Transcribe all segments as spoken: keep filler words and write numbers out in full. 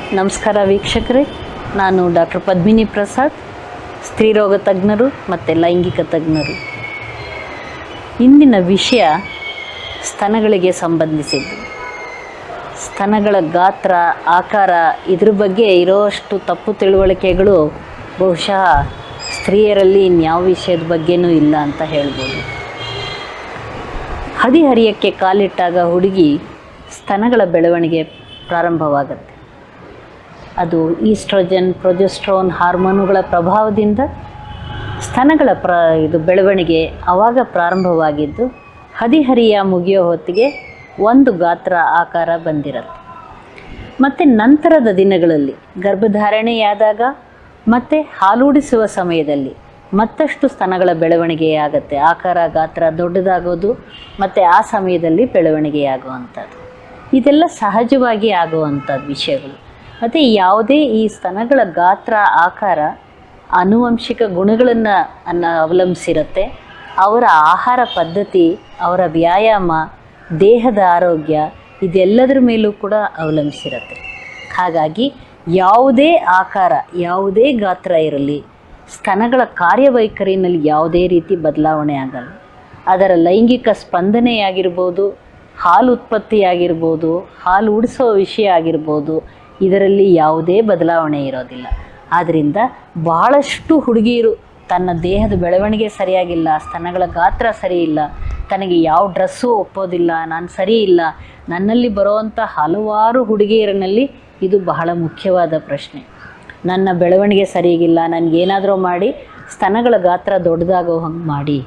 ನಮಸ್ಕಾರ ವೀಕ್ಷಕರೇ, ನಾನು ಡಾಕ್ಟರ್ ಪದ್ಮಿನಿ ಪ್ರಸಾದ್, ಸ್ತ್ರೀರೋಗ ತಜ್ಞರು ಮತ್ತು ಲೈಂಗಿಕ ತಜ್ಞರು. ಇಂದಿನ ವಿಷಯ ಸ್ತನಗಳಿಗೆ ಸಂಬಂಧಿಸಿದ್ದು. ಸ್ತನಗಳ ಗಾತ್ರ, ಆಕಾರ ಇದ್ರ ಬಗ್ಗೆ ಇರೋಷ್ಟು ತಪ್ಪು ತಿಳುವಳಿಕೆಗಳು ಬಹುಶಃ ಸ್ತ್ರೀಯರಲ್ಲಿ ಇನ್ಯಾವ ವಿಷಯದ ಬಗ್ಗೆನೂ ಇಲ್ಲ ಅಂತ ಹೇಳ್ಬೋದು. ಹದಿಹರಿಯಕ್ಕೆ ಕಾಲಿಟ್ಟಾಗ ಹುಡುಗಿ ಸ್ತನಗಳ ಬೆಳವಣಿಗೆ ಪ್ರಾರಂಭವಾಗುತ್ತೆ. ಅದು ಈಸ್ಟ್ರೋಜನ್, ಪ್ರೊಜೆಸ್ಟ್ರೋನ್ ಹಾರ್ಮೋನುಗಳ ಪ್ರಭಾವದಿಂದ ಸ್ತನಗಳ ಪ್ರ ಇದು ಬೆಳವಣಿಗೆ ಆವಾಗ ಪ್ರಾರಂಭವಾಗಿದ್ದು, ಹದಿಹರಿಯ ಮುಗಿಯೋ ಹೊತ್ತಿಗೆ ಒಂದು ಗಾತ್ರ ಆಕಾರ ಬಂದಿರುತ್ತೆ. ಮತ್ತು ನಂತರದ ದಿನಗಳಲ್ಲಿ ಗರ್ಭಧಾರಣೆಯಾದಾಗ ಮತ್ತು ಹಾಲೂಡಿಸುವ ಸಮಯದಲ್ಲಿ ಮತ್ತಷ್ಟು ಸ್ತನಗಳ ಬೆಳವಣಿಗೆಯಾಗುತ್ತೆ. ಆಕಾರ ಗಾತ್ರ ದೊಡ್ಡದಾಗೋದು ಮತ್ತು ಆ ಸಮಯದಲ್ಲಿ ಬೆಳವಣಿಗೆಯಾಗುವಂಥದ್ದು, ಇದೆಲ್ಲ ಸಹಜವಾಗಿ ಆಗುವಂಥದ್ದು ವಿಷಯಗಳು. ಮತ್ತು ಯಾವುದೇ ಈ ಸ್ತನಗಳ ಗಾತ್ರ, ಆಕಾರ ಆನುವಂಶಿಕ ಗುಣಗಳನ್ನು ಅನ್ನು ಅವಲಂಬಿಸಿರುತ್ತೆ. ಅವರ ಆಹಾರ ಪದ್ಧತಿ, ಅವರ ವ್ಯಾಯಾಮ, ದೇಹದ ಆರೋಗ್ಯ ಇದೆಲ್ಲದರ ಮೇಲೂ ಕೂಡ ಅವಲಂಬಿಸಿರುತ್ತೆ. ಹಾಗಾಗಿ ಯಾವುದೇ ಆಕಾರ, ಯಾವುದೇ ಗಾತ್ರ ಇರಲಿ, ಸ್ತನಗಳ ಕಾರ್ಯವೈಖರಿನಲ್ಲಿ ಯಾವುದೇ ರೀತಿ ಬದಲಾವಣೆ ಆಗಲ್ಲ. ಅದರ ಲೈಂಗಿಕ ಸ್ಪಂದನೆಯಾಗಿರ್ಬೋದು, ಹಾಲು ಉತ್ಪತ್ತಿಯಾಗಿರ್ಬೋದು, ಹಾಲು ಉಡಿಸೋ ವಿಷಯ ಆಗಿರ್ಬೋದು, ಇದರಲ್ಲಿ ಯಾವುದೇ ಬದಲಾವಣೆ ಇರೋದಿಲ್ಲ. ಆದ್ದರಿಂದ ಬಹಳಷ್ಟು ಹುಡುಗಿಯರು ತನ್ನ ದೇಹದ ಬೆಳವಣಿಗೆ ಸರಿಯಾಗಿಲ್ಲ, ಸ್ತನಗಳ ಗಾತ್ರ ಸರಿ ಇಲ್ಲ, ತನಗೆ ಯಾವ ಡ್ರೆಸ್ಸು ಒಪ್ಪೋದಿಲ್ಲ, ನಾನು ಸರಿ ಇಲ್ಲ, ನನ್ನಲ್ಲಿ ಬರುವಂಥ ಹಲವಾರು ಹುಡುಗಿಯರಲ್ಲಿ ಇದು ಬಹಳ ಮುಖ್ಯವಾದ ಪ್ರಶ್ನೆ. ನನ್ನ ಬೆಳವಣಿಗೆ ಸರಿಯಾಗಿಲ್ಲ, ನನಗೇನಾದರೂ ಮಾಡಿ ಸ್ತನಗಳ ಗಾತ್ರ ದೊಡ್ಡದಾಗೋ ಹಂಗೆ ಮಾಡಿ.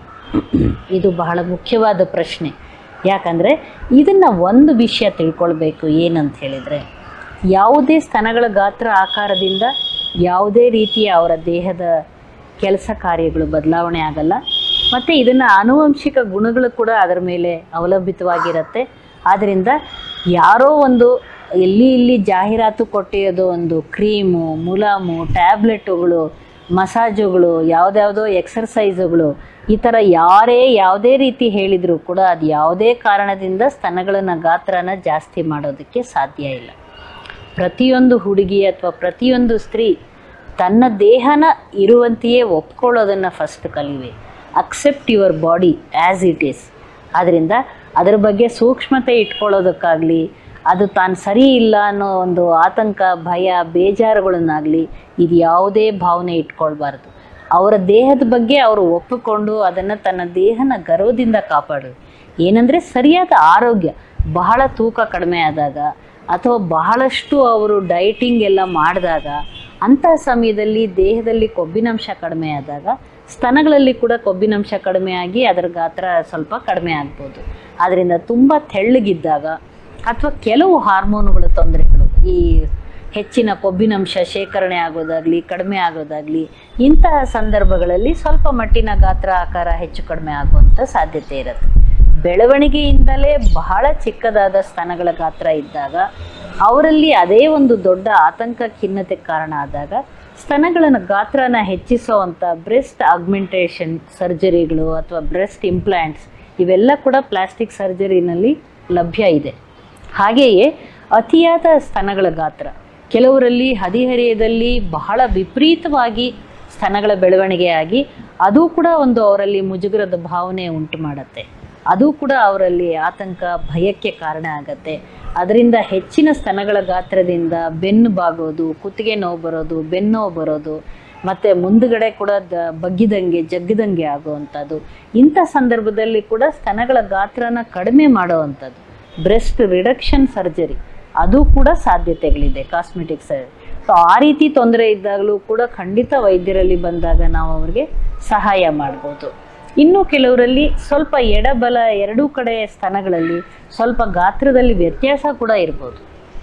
ಇದು ಬಹಳ ಮುಖ್ಯವಾದ ಪ್ರಶ್ನೆ. ಯಾಕಂದರೆ ಇದನ್ನು ಒಂದು ವಿಷಯ ತಿಳ್ಕೊಳ್ಬೇಕು, ಏನಂತ ಹೇಳಿದರೆ, ಯಾವುದೇ ಸ್ತನಗಳ ಗಾತ್ರ ಆಕಾರದಿಂದ ಯಾವುದೇ ರೀತಿಯ ಅವರ ದೇಹದ ಕೆಲಸ ಕಾರ್ಯಗಳು ಬದಲಾವಣೆ ಆಗಲ್ಲ. ಮತ್ತು ಇದನ್ನು ಆನುವಂಶಿಕ ಗುಣಗಳು ಕೂಡ ಅದರ ಮೇಲೆ ಅವಲಂಬಿತವಾಗಿರುತ್ತೆ. ಆದ್ದರಿಂದ ಯಾರೋ ಒಂದು ಎಲ್ಲಿ ಇಲ್ಲಿ ಜಾಹೀರಾತು ಕೊಟ್ಟಿರೋದು ಒಂದು ಕ್ರೀಮು, ಮುಲಾಮು, ಟ್ಯಾಬ್ಲೆಟುಗಳು, ಮಸಾಜುಗಳು, ಯಾವುದ್ಯಾವುದೋ ಎಕ್ಸರ್ಸೈಜುಗಳು, ಈ ಥರ ಯಾರೇ ಯಾವುದೇ ರೀತಿ ಹೇಳಿದರೂ ಕೂಡ ಅದು ಯಾವುದೇ ಕಾರಣದಿಂದ ಸ್ತನಗಳನ್ನು ಗಾತ್ರನ ಜಾಸ್ತಿ ಮಾಡೋದಕ್ಕೆ ಸಾಧ್ಯ ಇಲ್ಲ. ಪ್ರತಿಯೊಂದು ಹುಡುಗಿ ಅಥವಾ ಪ್ರತಿಯೊಂದು ಸ್ತ್ರೀ ತನ್ನ ದೇಹನ ಇರುವಂತೆಯೇ ಒಪ್ಕೊಳ್ಳೋದನ್ನು ಫಸ್ಟ್ ಕಲಿವೆ. Accept your body as it is. ಆದ್ದರಿಂದ ಅದರ ಬಗ್ಗೆ ಸೂಕ್ಷ್ಮತೆ ಇಟ್ಕೊಳ್ಳೋದಕ್ಕಾಗಲಿ, ಅದು ತಾನು ಸರಿ ಇಲ್ಲ ಅನ್ನೋ ಒಂದು ಆತಂಕ, ಭಯ, ಬೇಜಾರುಗಳನ್ನಾಗಲಿ ಇದು ಯಾವುದೇ ಭಾವನೆ ಇಟ್ಕೊಳ್ಬಾರ್ದು. ಅವರ ದೇಹದ ಬಗ್ಗೆ ಅವರು ಒಪ್ಪಿಕೊಂಡು ಅದನ್ನು ತನ್ನ ದೇಹನ ಗರ್ವದಿಂದ ಕಾಪಾಡೋದು. ಏನಂದರೆ ಸರಿಯಾದ ಆರೋಗ್ಯ, ಬಹಳ ತೂಕ ಕಡಿಮೆ ಆದಾಗ ಅಥವಾ ಬಹಳಷ್ಟು ಅವರು ಡೈಟಿಂಗ್ ಎಲ್ಲ ಮಾಡಿದಾಗ, ಅಂತಹ ಸಮಯದಲ್ಲಿ ದೇಹದಲ್ಲಿ ಕೊಬ್ಬಿನಂಶ ಕಡಿಮೆ ಆದಾಗ ಸ್ತನಗಳಲ್ಲಿ ಕೂಡ ಕೊಬ್ಬಿನಂಶ ಕಡಿಮೆ ಆಗಿ ಅದರ ಗಾತ್ರ ಸ್ವಲ್ಪ ಕಡಿಮೆ ಆಗ್ಬೋದು. ಆದ್ದರಿಂದ ತುಂಬ ತೆಳ್ಳಗಿದ್ದಾಗ ಅಥವಾ ಕೆಲವು ಹಾರ್ಮೋನುಗಳ ತೊಂದರೆಗಳು, ಈ ಹೆಚ್ಚಿನ ಕೊಬ್ಬಿನಂಶ ಶೇಖರಣೆ ಆಗೋದಾಗಲಿ ಕಡಿಮೆ ಆಗೋದಾಗಲಿ, ಇಂತಹ ಸಂದರ್ಭಗಳಲ್ಲಿ ಸ್ವಲ್ಪ ಮಟ್ಟಿನ ಗಾತ್ರ ಆಕಾರ ಹೆಚ್ಚು ಕಡಿಮೆ ಆಗುವಂಥ ಸಾಧ್ಯತೆ ಇರುತ್ತೆ. ಬೆಳವಣಿಗೆಯಿಂದಲೇ ಬಹಳ ಚಿಕ್ಕದಾದ ಸ್ತನಗಳ ಗಾತ್ರ ಇದ್ದಾಗ ಅವರಲ್ಲಿ ಅದೇ ಒಂದು ದೊಡ್ಡ ಆತಂಕ, ಖಿನ್ನತೆ ಕಾರಣ ಆದಾಗ ಸ್ತನಗಳನ್ನು ಗಾತ್ರನ ಹೆಚ್ಚಿಸೋವಂಥ ಬ್ರೆಸ್ಟ್ ಆಗ್ಮೆಂಟೇಷನ್ ಸರ್ಜರಿಗಳು ಅಥವಾ ಬ್ರೆಸ್ಟ್ ಇಂಪ್ಲಾಂಟ್ಸ್ ಇವೆಲ್ಲ ಕೂಡ ಪ್ಲಾಸ್ಟಿಕ್ ಸರ್ಜರಿನಲ್ಲಿ ಲಭ್ಯ ಇದೆ. ಹಾಗೆಯೇ ಅತಿಯಾದ ಸ್ತನಗಳ ಗಾತ್ರ, ಕೆಲವರಲ್ಲಿ ಹದಿಹರೆಯದಲ್ಲಿ ಬಹಳ ವಿಪರೀತವಾಗಿ ಸ್ತನಗಳ ಬೆಳವಣಿಗೆಯಾಗಿ ಅದು ಕೂಡ ಒಂದು ಅವರಲ್ಲಿ ಮುಜುಗರದ ಭಾವನೆ ಉಂಟು ಮಾಡುತ್ತೆ. ಅದು ಕೂಡ ಅವರಲ್ಲಿ ಆತಂಕ, ಭಯಕ್ಕೆ ಕಾರಣ ಆಗತ್ತೆ. ಅದರಿಂದ ಹೆಚ್ಚಿನ ಸ್ತನಗಳ ಗಾತ್ರದಿಂದ ಬೆನ್ನು ಬಾಗೋದು, ಕುತ್ತಿಗೆ ನೋವು ಬರೋದು, ಬೆನ್ನು ನೋವು ಬರೋದು, ಮತ್ತು ಮುಂದುಗಡೆ ಕೂಡ ದ ಬಗ್ಗಿದಂಗೆ ಜಗ್ಗದಂಗೆ ಆಗುವಂಥದ್ದು. ಇಂಥ ಸಂದರ್ಭದಲ್ಲಿ ಕೂಡ ಸ್ತನಗಳ ಗಾತ್ರನ ಕಡಿಮೆ ಮಾಡೋವಂಥದ್ದು ಬ್ರೆಸ್ಟ್ ರಿಡಕ್ಷನ್ ಸರ್ಜರಿ ಅದು ಕೂಡ ಸಾಧ್ಯತೆಗಳಿದೆ, ಕಾಸ್ಮೆಟಿಕ್ ಸರ್ಜರಿ. ಸೊ ಆ ರೀತಿ ತೊಂದರೆ ಇದ್ದಾಗಲೂ ಕೂಡ ಖಂಡಿತ ವೈದ್ಯರಲ್ಲಿ ಬಂದಾಗ ನಾವು ಅವ್ರಿಗೆ ಸಹಾಯ ಮಾಡ್ಬೋದು. ಇನ್ನು ಕೆಲವರಲ್ಲಿ ಸ್ವಲ್ಪ ಎಡಬಲ ಎರಡೂ ಕಡೆ ಸ್ತನಗಳಲ್ಲಿ ಸ್ವಲ್ಪ ಗಾತ್ರದಲ್ಲಿ ವ್ಯತ್ಯಾಸ ಕೂಡ ಇರ್ಬೋದು.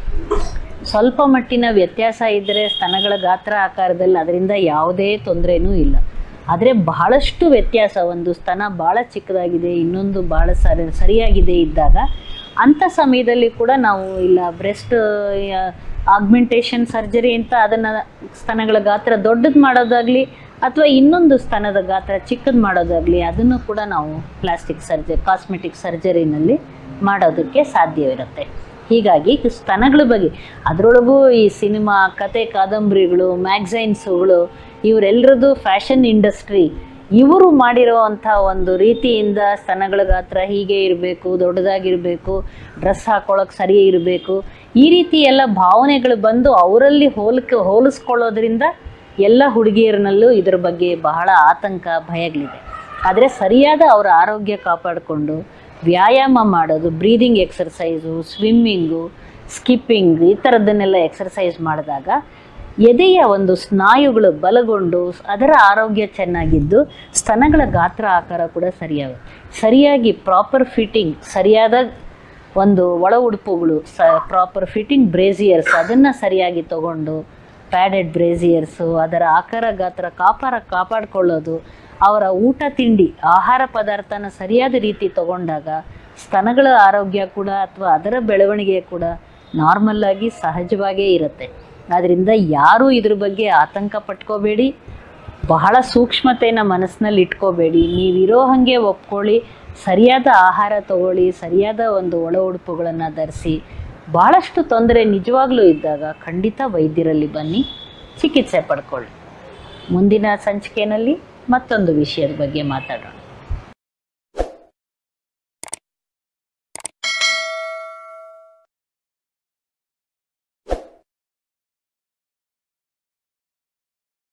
ಸ್ವಲ್ಪ ಮಟ್ಟಿನ ವ್ಯತ್ಯಾಸ ಇದ್ದರೆ ಸ್ತನಗಳ ಗಾತ್ರ ಆಕಾರದಲ್ಲಿ ಅದರಿಂದ ಯಾವುದೇ ತೊಂದರೆನೂ ಇಲ್ಲ. ಆದರೆ ಬಹಳಷ್ಟು ವ್ಯತ್ಯಾಸ, ಒಂದು ಸ್ತನ ಭಾಳ ಚಿಕ್ಕದಾಗಿದೆ, ಇನ್ನೊಂದು ಭಾಳ ಸರಿ ಸರಿಯಾಗಿದೆ ಇದ್ದಾಗ ಅಂಥ ಸಮಯದಲ್ಲಿ ಕೂಡ ನಾವು ಇಲ್ಲ ಬ್ರೆಸ್ಟ್ ಆಗ್ಮೆಂಟೇಷನ್ ಸರ್ಜರಿ ಅಂತ ಅದನ್ನು ಸ್ತನಗಳ ಗಾತ್ರ ದೊಡ್ಡದು ಮಾಡೋದಾಗಲಿ ಅಥವಾ ಇನ್ನೊಂದು ಸ್ತನದ ಗಾತ್ರ ಚಿಕ್ಕದು ಮಾಡೋದಾಗಲಿ ಅದನ್ನು ಕೂಡ ನಾವು ಪ್ಲಾಸ್ಟಿಕ್ ಸರ್ಜರಿ, ಕಾಸ್ಮೆಟಿಕ್ ಸರ್ಜರಿನಲ್ಲಿ ಮಾಡೋದಕ್ಕೆ ಸಾಧ್ಯವಿರುತ್ತೆ. ಹೀಗಾಗಿ ಸ್ತನಗಳ ಬಗ್ಗೆ ಅದರೊಳಗೂ ಈ ಸಿನಿಮಾ ಕತೆ ಕಾದಂಬರಿಗಳು ಮ್ಯಾಗ್ಝೈನ್ಸುಗಳು ಇವರೆಲ್ಲರದ್ದು ಫ್ಯಾಷನ್ ಇಂಡಸ್ಟ್ರಿ ಇವರು ಮಾಡಿರೋ ಅಂಥ ಒಂದು ರೀತಿಯಿಂದ ಸ್ತನಗಳ ಗಾತ್ರ ಹೀಗೆ ಇರಬೇಕು, ದೊಡ್ಡದಾಗಿರಬೇಕು, ಡ್ರೆಸ್ ಹಾಕೊಳ್ಳೋಕೆ ಸರಿ ಇರಬೇಕು, ಈ ರೀತಿ ಎಲ್ಲ ಭಾವನೆಗಳು ಬಂದು ಅವರಲ್ಲಿ ಹೋಲಿಕೆ ಹೋಲಿಸ್ಕೊಳ್ಳೋದ್ರಿಂದ ಎಲ್ಲ ಹುಡುಗಿಯರನಲ್ಲೂ ಇದರ ಬಗ್ಗೆ ಬಹಳ ಆತಂಕ ಭಯಗಳಿದೆ. ಆದರೆ ಸರಿಯಾದ ಅವರ ಆರೋಗ್ಯ ಕಾಪಾಡಿಕೊಂಡು ವ್ಯಾಯಾಮ ಮಾಡೋದು, ಬ್ರೀದಿಂಗ್ ಎಕ್ಸರ್ಸೈಸು, ಸ್ವಿಮ್ಮಿಂಗು, ಸ್ಕಿಪ್ಪಿಂಗ್ ಈ ಥರದ್ದನ್ನೆಲ್ಲ ಎಕ್ಸರ್ಸೈಸ್ ಮಾಡಿದಾಗ ಎದೆಯ ಒಂದು ಸ್ನಾಯುಗಳು ಬಲಗೊಂಡು ಅದರ ಆರೋಗ್ಯ ಚೆನ್ನಾಗಿದ್ದು ಸ್ತನಗಳ ಗಾತ್ರ ಆಕಾರ ಕೂಡ ಸರಿಯಾಗುತ್ತೆ. ಸರಿಯಾಗಿ ಪ್ರಾಪರ್ ಫಿಟ್ಟಿಂಗ್, ಸರಿಯಾದ ಒಂದು ಒಳ ಉಡುಪುಗಳು, ಸ ಪ್ರಾಪರ್ ಫಿಟ್ಟಿಂಗ್ ಬ್ರೇಸಿಯರ್ಸ್ ಅದನ್ನು ಸರಿಯಾಗಿ ತಗೊಂಡು ಪ್ಯಾಡೆಡ್ ಬ್ರೇಸಿಯರ್ಸು ಅದರ ಆಕಾರ ಗಾತ್ರ ಕಾಪಾರ ಕಾಪಾಡಿಕೊಳ್ಳೋದು, ಅವರ ಊಟ ತಿಂಡಿ ಆಹಾರ ಪದಾರ್ಥನ ಸರಿಯಾದ ರೀತಿ ತಗೊಂಡಾಗ ಸ್ತನಗಳ ಆರೋಗ್ಯ ಕೂಡ ಅಥವಾ ಅದರ ಬೆಳವಣಿಗೆ ಕೂಡ ನಾರ್ಮಲ್ಲಾಗಿ ಸಹಜವಾಗೇ ಇರುತ್ತೆ. ಆದ್ದರಿಂದ ಯಾರೂ ಇದ್ರ ಬಗ್ಗೆ ಆತಂಕ ಪಟ್ಕೋಬೇಡಿ, ಬಹಳ ಸೂಕ್ಷ್ಮತೆಯನ್ನು ಮನಸ್ಸಿನಲ್ಲಿ ಇಟ್ಕೋಬೇಡಿ. ನೀವಿರೋ ಹಾಗೆ ಒಪ್ಕೊಳ್ಳಿ, ಸರಿಯಾದ ಆಹಾರ ತಗೊಳ್ಳಿ, ಸರಿಯಾದ ಒಂದು ಒಳ ಉಡುಪುಗಳನ್ನು ಧರಿಸಿ. ಭಾಳಷ್ಟು ತೊಂದರೆ ನಿಜವಾಗ್ಲೂ ಇದ್ದಾಗ ಖಂಡಿತ ವೈದ್ಯರಲ್ಲಿ ಬನ್ನಿ, ಚಿಕಿತ್ಸೆ ಪಡ್ಕೊಳ್ಳಿ. ಮುಂದಿನ ಸಂಚಿಕೆಯಲ್ಲಿ ಮತ್ತೊಂದು ವಿಷಯದ ಬಗ್ಗೆ ಮಾತಾಡೋಣ.